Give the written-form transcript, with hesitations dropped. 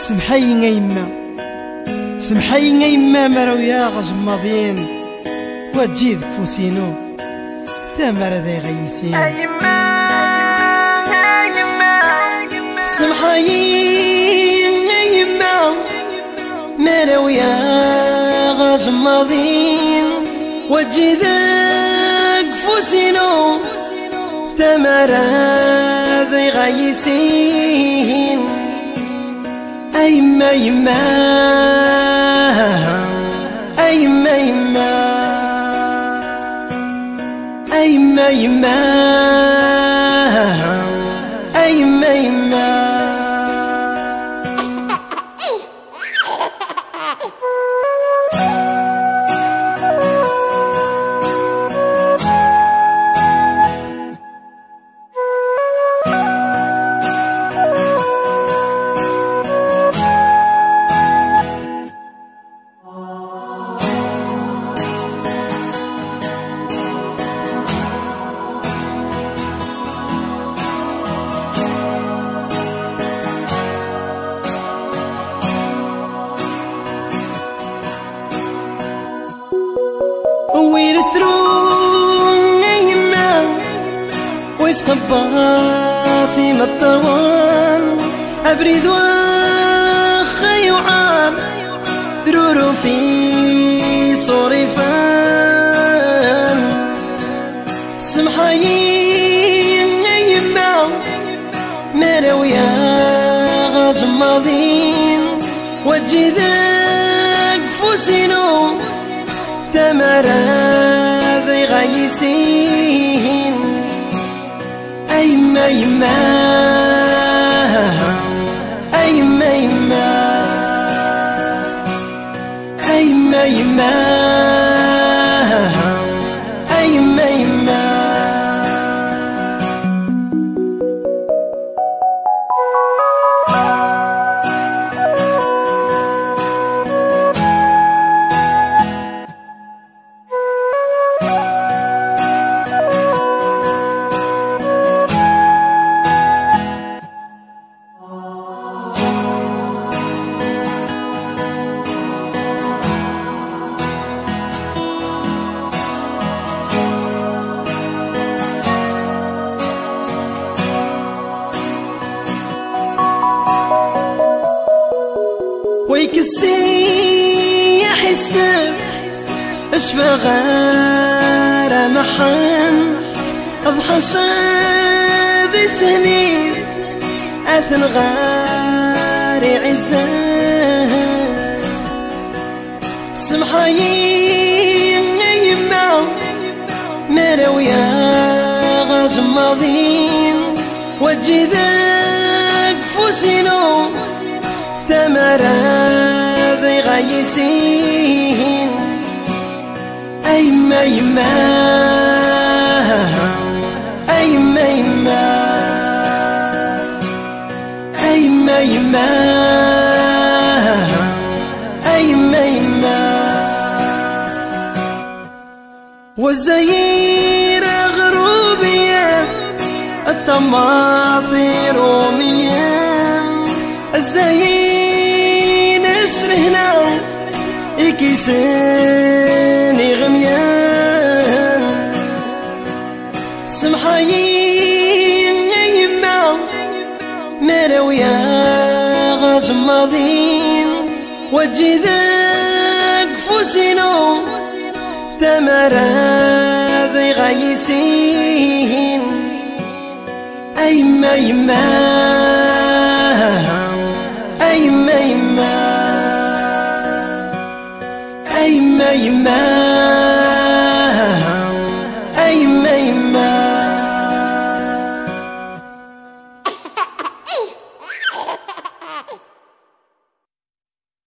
سمحي يا يما سمحي يا يما مرويا غجماضين وتجي ذك فوسينو تامر ذي غيسين يما سمحي يا يما مرويا غجماضين وتجي ذك فوسينو تامر ذي غيسين يما يما يما يما يما يما يما يما وين تروح يا يما ويسقباصي مطوان أبرد وخي وعار ذرور في صرفان سمحي يا يما مرويا غجماضين وتجي ذاك فوسينو تمر ذي غيسين يما يما يما يما يما يما يما يما ويكسي يحسب اشفى غير محن اضحى شاذي سنين اثن غير عزاه سمحي يا يما مرويا غجماضين وتجي ذاك فوسينو تمر ذي غيسين يما يما يما يما يما يما يما يما والزير غروبية الطماطي رومية الزين اشرهنا يكيسني غميان سمحي يا يما مرويا غجماضين وتجي ذاك فوسينو تمر ذي غيسين يما يما يما يما يما يما